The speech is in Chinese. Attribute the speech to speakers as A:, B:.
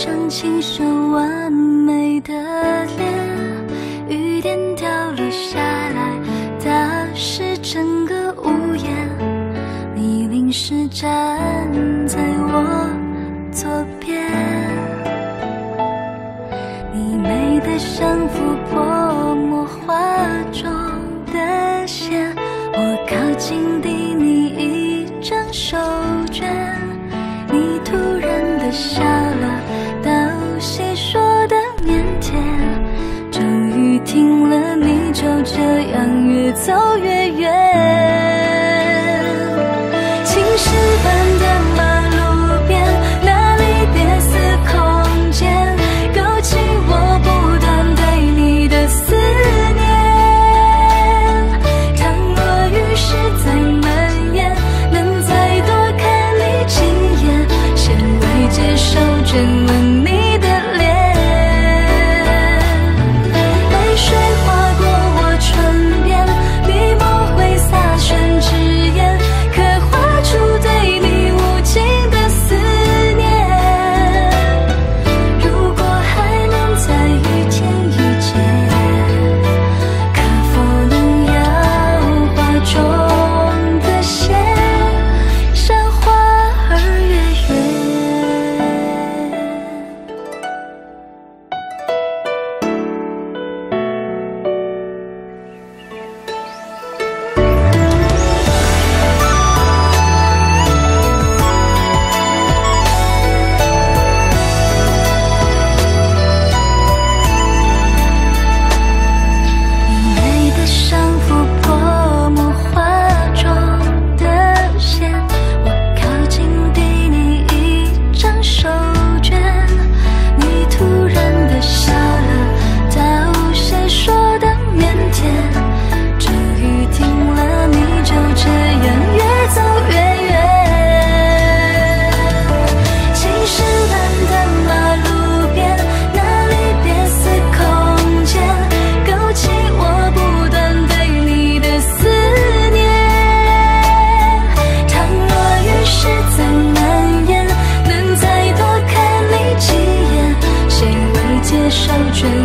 A: 张清秀完美的脸，雨点掉落下来，打湿整个屋檐。你淋湿站在我左边，你美得像幅泼墨画中的线，我靠近递你一张手绢，你突然的笑了，道谢说的腼腆，终于听了你就这样越走越远。青石板的马路边，那里别似空间，勾起我不断对你的思念。倘若雨势再蔓延，能再多看你几眼，先未接受真吻你的脸。泪水划过我唇边，笔墨挥洒宣纸砚，刻画出对你无尽的思念。如果还能在雨天遇见，可否能摇画中的线，像花儿月圆。你美得像幅泼墨画中的线，我靠近递你一张手绢，你突然的笑了，道谢说的腼腆，终于听了你就这样越走越远。青石板的马路边，那里别似空间，勾起我不断对你的思念。倘若雨势再蔓延，能再多看你几眼，谁会接受这